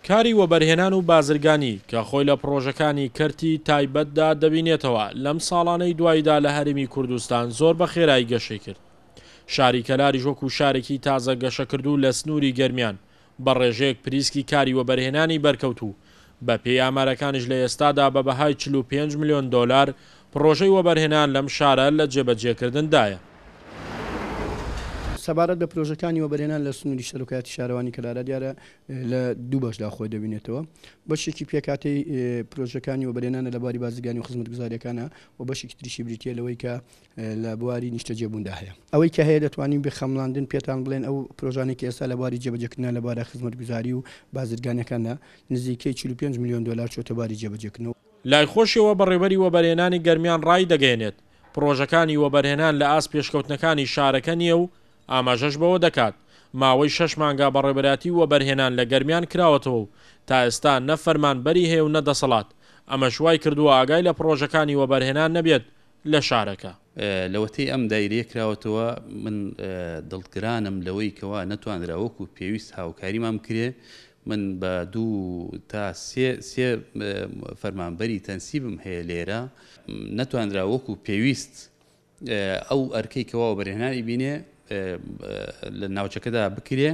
کاری وەبەرهێنان و بازرگانی کە خۆی لە پرۆژەکانی کەرتی تایبەتدا دەبینێتەوە لەم ساڵانەی دوایدا لە هەرێمی کوردستان زۆر بە خێرایی گەشەی کرد. شاری کەلاری وەکو شارێکی تازە گەشەکردو لە سنووری گەرمیان بە ڕێژەیەک پریسکی کاری وەبەرهێنانی بەرکەوتوو بە پێی ئامارەکانیش لە ئێستادا بە بەهای 45 ملیۆن دۆلار پرۆژەی وەبەرهێنان لەم شارە لە جێبەجێکردندایە. سەبارەت بە پرۆژەکانی وەبەرهێنان لە سنووری سەرۆکایەتی شارەوانی کەلارا دیارە لە دوو بەشدا خۆی دەبینێتەوە. بەشێکی پێکاتەی پرۆژەکانی وەبەرهێنانە لە باری بازرگانی و خزمەتگوزاریەکانە و بەشێکی تریشی بریتیە لەوەی کە لە بواری نیشتەجێبووندا هەیە. ئەوەی کە هەیە دەتوانین بخەمڵاندن پێتان بڵێن ئەو پرۆژانێکی ئێستا لە باری جێبەجێکردن لە بارە خزمەتگوزاری و بازرگانیەکانە نزیکەی 45 ملیۆن دۆلار چۆتە باری جێبەجێکردنەوە. لای خۆشیەوە بەڕێوەری وەبەرهێنانی گەرمیان ڕای دەگەێنێت پرۆژەکانی وەبەرهێنان لە ئاست پێشکەوتنەکانی شارەکە نییە و ئاماژەش بەوە دەکات ماوەی 6 مانگا بەڕێبەراتی وەبەرهێنان لە گەرمیان کراوەتەوە و تا ئێستا نە فەرمانبەری هەیە و نەدەسەڵات. ئەمە شوای کردووە ئاگای لە پرۆژەکانی وەبەرهێنان نەبێت لە شارەکە. لەوەتەی ئەم دایرەیە کراوەتەوە من دڵگرانم لەوەی کەوا نەتوانرا وەکو پێویست هاوکاریمان بکرێ. من بە 2 تا 3 فەرمانبەری تەنسیبم هەیە لێرە نەتوانرا وەکو پێویست ئەو ئەرکەی کەوا وەبەرهێنانی بینێ لە ناوچەکەدا بکرێ.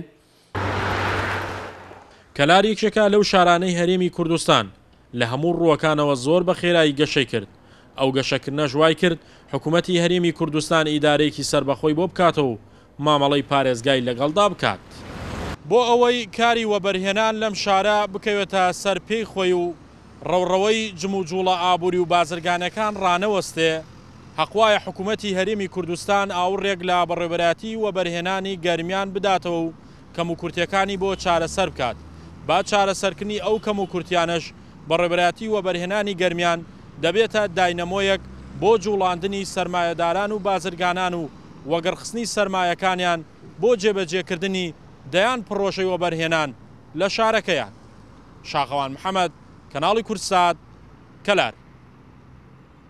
کەلاری یەکێکە لەو شارانەی هەرێمی کوردستان لە هەموو ڕووەکانەوە زۆر بە خێرایی گەشەی کرد. ئەو گەشەکردنە ژوای کرد حکوومەتی هەرێمی کوردستان ئیدارەیەکی سربەخۆی بۆ بکاتەوە و مامەڵەی پارێزگای لەگەڵدا بکات بۆ ئەوەی کاری وەبەرهێنان لەم شارە بکەوێتە سەر پێی خۆی و ڕەوڕەوەی جموجوڵە ئابووری و بازرگانەکان ڕانەوەستێ. حەقوایە حکوومەتی هەرێمی کوردستان ئاوڕێک لە بەڕێوەبەراتی وەبەرهێنانی گەرمیان بداتەوە و کەموکورتیەکانی بۆ چارەسەر بکات. با چارەسەرکردنی ئەو کەموکورتیانەش بەڕێوەبەراتی وەبەرهێنانی گەرمیان دەبێتە داینەمۆیەک بۆ جوڵاندنی سەرمایەداران و بازرگانان و وەگەڕخستنی سەرمایەکانیان بۆ جێبەجێکردنی دەیان پرۆژەی وەبەرهێنان لە شارەکەیان. شاخەوان محەممەد، کەناڵی کورسات، کەلار.